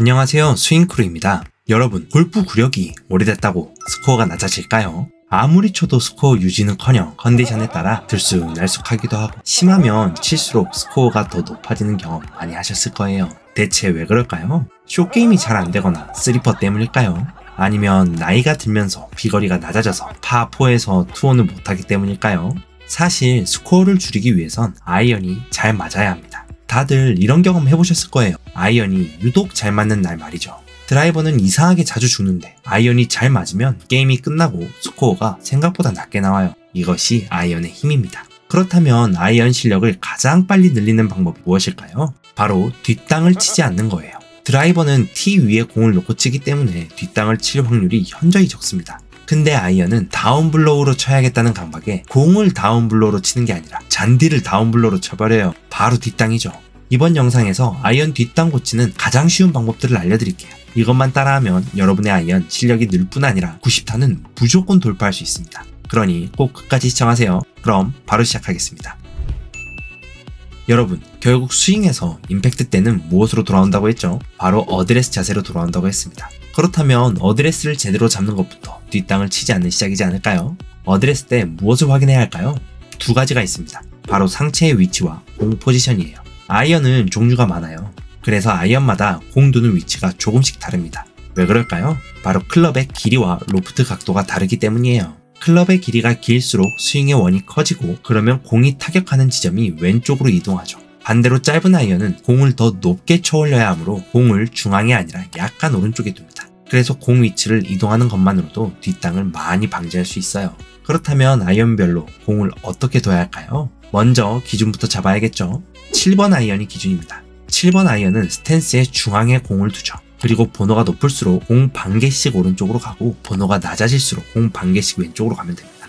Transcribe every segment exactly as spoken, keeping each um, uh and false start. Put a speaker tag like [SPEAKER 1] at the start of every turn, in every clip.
[SPEAKER 1] 안녕하세요, 스윙크루입니다. 여러분, 골프 구력이 오래됐다고 스코어가 낮아질까요? 아무리 쳐도 스코어 유지는커녕 컨디션에 따라 들쑥날쑥하기도 하고 심하면 칠수록 스코어가 더 높아지는 경험 많이 하셨을 거예요. 대체 왜 그럴까요? 숏게임이 잘 안되거나 쓰리퍼 때문일까요? 아니면 나이가 들면서 비거리가 낮아져서 파사에서 투혼을 못하기 때문일까요? 사실 스코어를 줄이기 위해선 아이언이 잘 맞아야 합니다. 다들 이런 경험 해보셨을 거예요. 아이언이 유독 잘 맞는 날 말이죠. 드라이버는 이상하게 자주 죽는데 아이언이 잘 맞으면 게임이 끝나고 스코어가 생각보다 낮게 나와요. 이것이 아이언의 힘입니다. 그렇다면 아이언 실력을 가장 빨리 늘리는 방법이 무엇일까요? 바로 뒷땅을 치지 않는 거예요. 드라이버는 티 위에 공을 놓고 치기 때문에 뒷땅을 칠 확률이 현저히 적습니다. 근데 아이언은 다운블로우로 쳐야겠다는 강박에 공을 다운블로우로 치는 게 아니라 잔디를 다운블로우로 쳐버려요. 바로 뒷땅이죠. 이번 영상에서 아이언 뒷땅 고치는 가장 쉬운 방법들을 알려드릴게요. 이것만 따라하면 여러분의 아이언 실력이 늘 뿐 아니라 구십 타는 무조건 돌파할 수 있습니다. 그러니 꼭 끝까지 시청하세요. 그럼 바로 시작하겠습니다. 여러분, 결국 스윙에서 임팩트 때는 무엇으로 돌아온다고 했죠? 바로 어드레스 자세로 돌아온다고 했습니다. 그렇다면 어드레스를 제대로 잡는 것부터 뒷땅을 치지 않는 시작이지 않을까요? 어드레스 때 무엇을 확인해야 할까요? 두 가지가 있습니다. 바로 상체의 위치와 공 포지션이에요. 아이언은 종류가 많아요. 그래서 아이언마다 공 두는 위치가 조금씩 다릅니다. 왜 그럴까요? 바로 클럽의 길이와 로프트 각도가 다르기 때문이에요. 클럽의 길이가 길수록 스윙의 원이 커지고 그러면 공이 타격하는 지점이 왼쪽으로 이동하죠. 반대로 짧은 아이언은 공을 더 높게 쳐올려야 하므로 공을 중앙이 아니라 약간 오른쪽에 둡니다. 그래서 공 위치를 이동하는 것만으로도 뒷땅을 많이 방지할 수 있어요. 그렇다면 아이언별로 공을 어떻게 둬야 할까요? 먼저 기준부터 잡아야겠죠. 칠 번 아이언이 기준입니다. 칠 번 아이언은 스탠스의 중앙에 공을 두죠. 그리고 번호가 높을수록 공 반 개씩 오른쪽으로 가고 번호가 낮아질수록 공 반 개씩 왼쪽으로 가면 됩니다.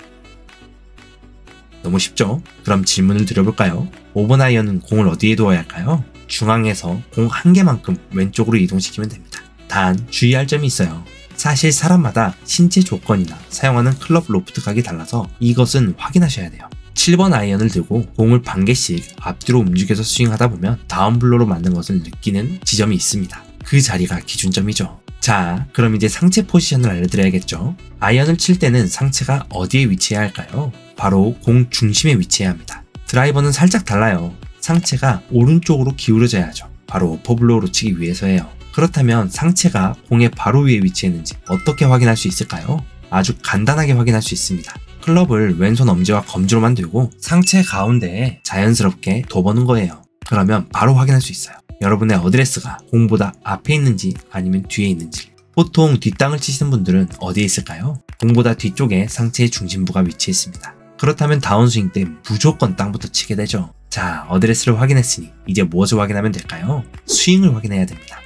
[SPEAKER 1] 너무 쉽죠? 그럼 질문을 드려볼까요? 오 번 아이언은 공을 어디에 두어야 할까요? 중앙에서 공 한 개만큼 왼쪽으로 이동시키면 됩니다. 단 주의할 점이 있어요. 사실 사람마다 신체 조건이나 사용하는 클럽 로프트 각이 달라서 이것은 확인하셔야 돼요. 칠 번 아이언을 들고 공을 반 개씩 앞뒤로 움직여서 스윙하다 보면 다운블로로 맞는 것을 느끼는 지점이 있습니다. 그 자리가 기준점이죠. 자, 그럼 이제 상체 포지션을 알려드려야겠죠. 아이언을 칠 때는 상체가 어디에 위치해야 할까요? 바로 공 중심에 위치해야 합니다. 드라이버는 살짝 달라요. 상체가 오른쪽으로 기울어져야죠. 바로 어퍼블로우로 치기 위해서예요. 그렇다면 상체가 공의 바로 위에 위치했는지 어떻게 확인할 수 있을까요? 아주 간단하게 확인할 수 있습니다. 클럽을 왼손 엄지와 검지로만 들고 상체 가운데에 자연스럽게 둬보는 거예요. 그러면 바로 확인할 수 있어요. 여러분의 어드레스가 공보다 앞에 있는지 아니면 뒤에 있는지. 보통 뒷땅을 치시는 분들은 어디에 있을까요? 공보다 뒤쪽에 상체의 중심부가 위치했습니다. 그렇다면 다운스윙 때 무조건 땅부터 치게 되죠. 자, 어드레스를 확인했으니 이제 무엇을 확인하면 될까요? 스윙을 확인해야 됩니다.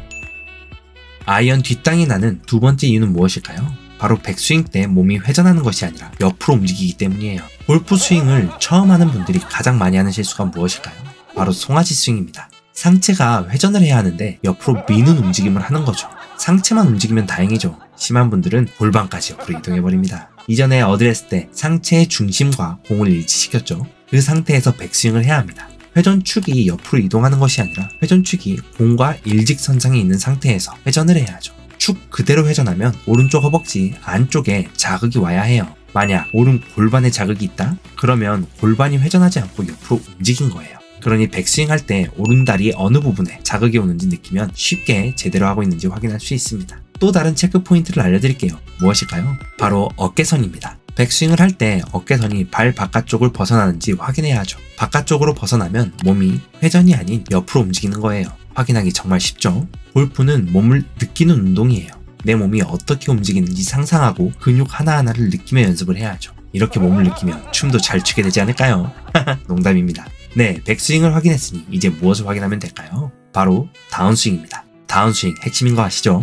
[SPEAKER 1] 아이언 뒷땅이 나는 두 번째 이유는 무엇일까요? 바로 백스윙 때 몸이 회전하는 것이 아니라 옆으로 움직이기 때문이에요. 골프 스윙을 처음 하는 분들이 가장 많이 하는 실수가 무엇일까요? 바로 송아지 스윙입니다. 상체가 회전을 해야 하는데 옆으로 미는 움직임을 하는 거죠. 상체만 움직이면 다행이죠. 심한 분들은 골반까지 옆으로 이동해버립니다. 이전에 어드레스 때 상체의 중심과 공을 일치시켰죠. 그 상태에서 백스윙을 해야 합니다. 회전축이 옆으로 이동하는 것이 아니라 회전축이 공과 일직선상에 있는 상태에서 회전을 해야 하죠. 축 그대로 회전하면 오른쪽 허벅지 안쪽에 자극이 와야 해요. 만약 오른 골반에 자극이 있다? 그러면 골반이 회전하지 않고 옆으로 움직인 거예요. 그러니 백스윙 할 때 오른다리 어느 부분에 자극이 오는지 느끼면 쉽게 제대로 하고 있는지 확인할 수 있습니다. 또 다른 체크 포인트를 알려드릴게요. 무엇일까요? 바로 어깨선입니다. 백스윙을 할 때 어깨선이 발 바깥쪽을 벗어나는지 확인해야 하죠. 바깥쪽으로 벗어나면 몸이 회전이 아닌 옆으로 움직이는 거예요. 확인하기 정말 쉽죠? 골프는 몸을 느끼는 운동이에요. 내 몸이 어떻게 움직이는지 상상하고 근육 하나하나를 느끼며 연습을 해야 하죠. 이렇게 몸을 느끼면 춤도 잘 추게 되지 않을까요? 농담입니다. 네, 백스윙을 확인했으니 이제 무엇을 확인하면 될까요? 바로 다운스윙입니다. 다운스윙 핵심인 거 아시죠?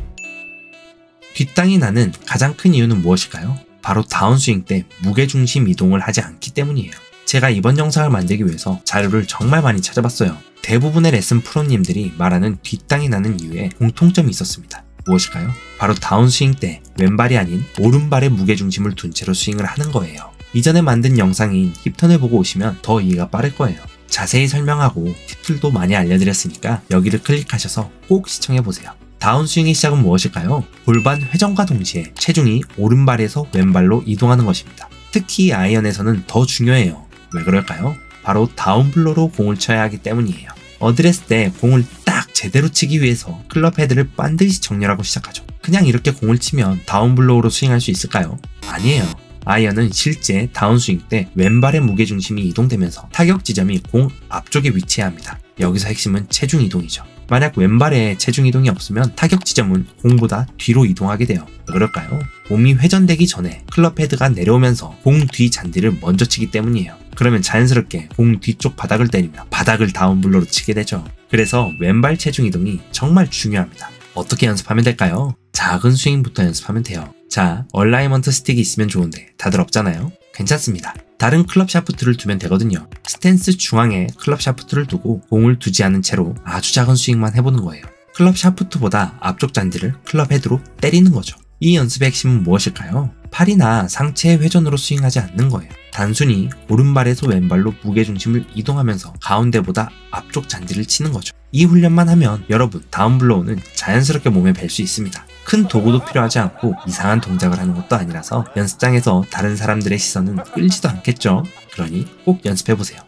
[SPEAKER 1] 뒷땅이 나는 가장 큰 이유는 무엇일까요? 바로 다운스윙 때 무게중심 이동을 하지 않기 때문이에요. 제가 이번 영상을 만들기 위해서 자료를 정말 많이 찾아봤어요. 대부분의 레슨 프로님들이 말하는 뒷땅이 나는 이유에 공통점이 있었습니다. 무엇일까요? 바로 다운스윙 때 왼발이 아닌 오른발에 무게중심을 둔 채로 스윙을 하는 거예요. 이전에 만든 영상인 힙턴을 보고 오시면 더 이해가 빠를 거예요. 자세히 설명하고 팁들도 많이 알려드렸으니까 여기를 클릭하셔서 꼭 시청해보세요. 다운스윙의 시작은 무엇일까요? 골반 회전과 동시에 체중이 오른발에서 왼발로 이동하는 것입니다. 특히 아이언에서는 더 중요해요. 왜 그럴까요? 바로 다운블로로 공을 쳐야 하기 때문이에요. 어드레스 때 공을 딱 제대로 치기 위해서 클럽 헤드를 반드시 정렬하고 시작하죠. 그냥 이렇게 공을 치면 다운블로우로 스윙할 수 있을까요? 아니에요. 아이언은 실제 다운스윙 때 왼발의 무게중심이 이동되면서 타격 지점이 공 앞쪽에 위치해야 합니다. 여기서 핵심은 체중 이동이죠. 만약 왼발에 체중 이동이 없으면 타격 지점은 공보다 뒤로 이동하게 돼요. 왜 그럴까요? 몸이 회전되기 전에 클럽 헤드가 내려오면서 공 뒤 잔디를 먼저 치기 때문이에요. 그러면 자연스럽게 공 뒤쪽 바닥을 때리며 바닥을 다운블로로 치게 되죠. 그래서 왼발 체중 이동이 정말 중요합니다. 어떻게 연습하면 될까요? 작은 스윙부터 연습하면 돼요. 자, 얼라이먼트 스틱이 있으면 좋은데 다들 없잖아요? 괜찮습니다. 다른 클럽 샤프트를 두면 되거든요. 스탠스 중앙에 클럽 샤프트를 두고 공을 두지 않은 채로 아주 작은 스윙만 해보는 거예요. 클럽 샤프트보다 앞쪽 잔디를 클럽 헤드로 때리는 거죠. 이 연습의 핵심은 무엇일까요? 팔이나 상체의 회전으로 스윙하지 않는 거예요. 단순히 오른발에서 왼발로 무게중심을 이동하면서 가운데보다 앞쪽 잔디를 치는 거죠. 이 훈련만 하면 여러분 다운블로우는 자연스럽게 몸에 뵐 수 있습니다. 큰 도구도 필요하지 않고 이상한 동작을 하는 것도 아니라서 연습장에서 다른 사람들의 시선은 끌지도 않겠죠. 그러니 꼭 연습해보세요.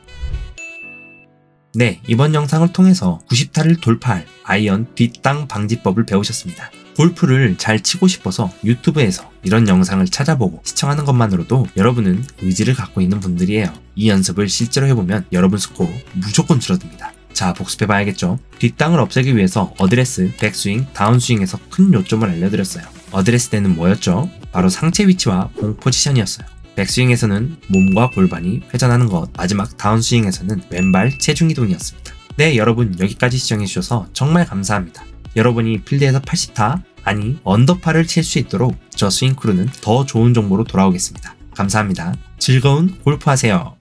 [SPEAKER 1] 네, 이번 영상을 통해서 구십 타를 돌파할 아이언 뒷땅 방지법을 배우셨습니다. 골프를 잘 치고 싶어서 유튜브에서 이런 영상을 찾아보고 시청하는 것만으로도 여러분은 의지를 갖고 있는 분들이에요. 이 연습을 실제로 해보면 여러분 스코어 무조건 줄어듭니다. 자, 복습해봐야겠죠. 뒷땅을 없애기 위해서 어드레스, 백스윙, 다운스윙에서 큰 요점을 알려드렸어요. 어드레스 때는 뭐였죠? 바로 상체 위치와 공 포지션이었어요. 백스윙에서는 몸과 골반이 회전하는 것, 마지막 다운스윙에서는 왼발 체중 이동이었습니다. 네, 여러분 여기까지 시청해주셔서 정말 감사합니다. 여러분이 필드에서 팔십 타, 아니 언더파를 칠 수 있도록 저 스윙크루는 더 좋은 정보로 돌아오겠습니다. 감사합니다. 즐거운 골프 하세요.